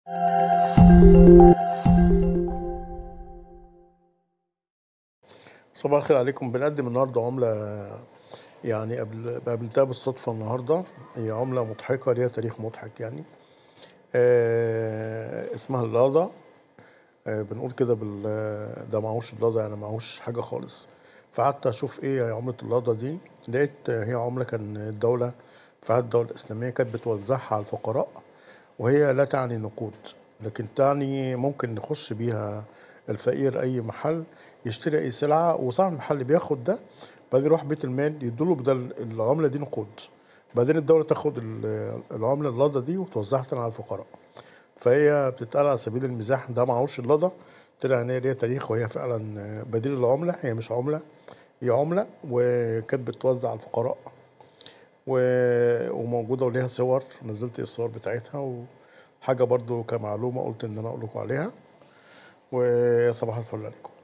صباح الخير عليكم. بنقدم النهارده عملة يعني قابلتها بالصدفة النهارده. هي عملة مضحكة ليها تاريخ مضحك يعني. اسمها اللاضة. بنقول كده ده معهوش اللاضة، يعني معهوش حاجة خالص. فقعدت أشوف إيه هي عملة اللاضة دي. لقيت هي عملة كان الدولة في عهد الدولة الإسلامية كانت بتوزعها على الفقراء، وهي لا تعني نقود، لكن تعني ممكن نخش بيها الفقير أي محل يشتري أي سلعة، وصاحب المحل بياخد ده، بعدين يروح بيت المال يدوله بدل العملة دي نقود، بعدين الدولة تاخد العملة اللضة دي وتوزعها تاني على الفقراء. فهي بتتقال على سبيل المزاح ده معهوش اللضة. طلع إن هي ليها تاريخ، وهي فعلا بديل العملة. هي مش عملة، هي عملة، وكانت بتوزع على الفقراء وموجودة وليها صور، نزلت الصور بتاعتها. وحاجة برضو كمعلومة قلت إن أنا أقول لكم عليها. وصباح الفل عليكم.